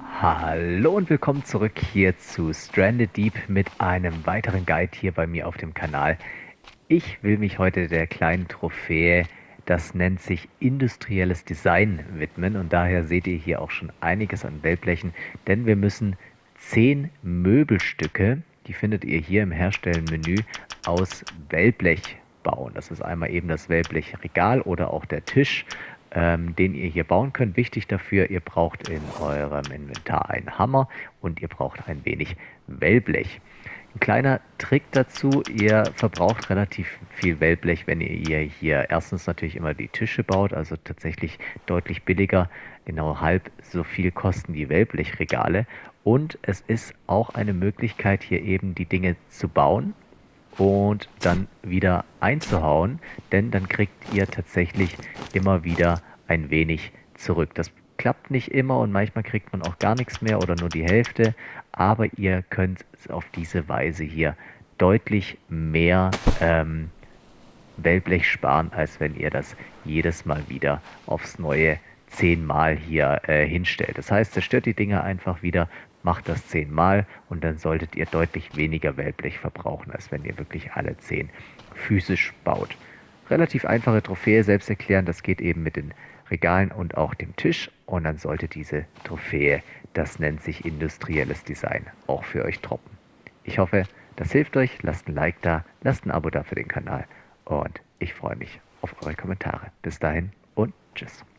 Hallo und willkommen zurück hier zu Stranded Deep mit einem weiteren Guide hier bei mir auf dem Kanal. Ich will mich heute der kleinen Trophäe, das nennt sich industrielles Design, widmen, und daher seht ihr hier auch schon einiges an Wellblechen, denn wir müssen 10 Möbelstücke, die findet ihr hier im Herstellen-Menü, aus Wellblech bauen. Das ist einmal eben das Wellblechregal oder auch der Tisch, den ihr hier bauen könnt. Wichtig dafür, ihr braucht in eurem Inventar einen Hammer und ihr braucht ein wenig Wellblech. Ein kleiner Trick dazu: Ihr verbraucht relativ viel Wellblech, wenn ihr hier erstens natürlich immer die Tische baut, also tatsächlich deutlich billiger, genau halb so viel kosten die Wellblechregale. Und es ist auch eine Möglichkeit, hier eben die Dinge zu bauen und dann wieder einzuhauen, denn dann kriegt ihr tatsächlich immer wieder ein wenig zurück. Das klappt nicht immer und manchmal kriegt man auch gar nichts mehr oder nur die Hälfte, aber ihr könnt auf diese Weise hier deutlich mehr Wellblech sparen, als wenn ihr das jedes Mal wieder aufs Neue 10-mal hier hinstellt. Das heißt, zerstört die Dinger einfach wieder, macht das 10-mal und dann solltet ihr deutlich weniger Wellblech verbrauchen, als wenn ihr wirklich alle 10 physisch baut. Relativ einfache Trophäe, selbst erklären, das geht eben mit den Regalen und auch dem Tisch, und dann sollte diese Trophäe, das nennt sich industrielles Design, auch für euch droppen. Ich hoffe, das hilft euch. Lasst ein Like da, lasst ein Abo da für den Kanal und ich freue mich auf eure Kommentare. Bis dahin und tschüss.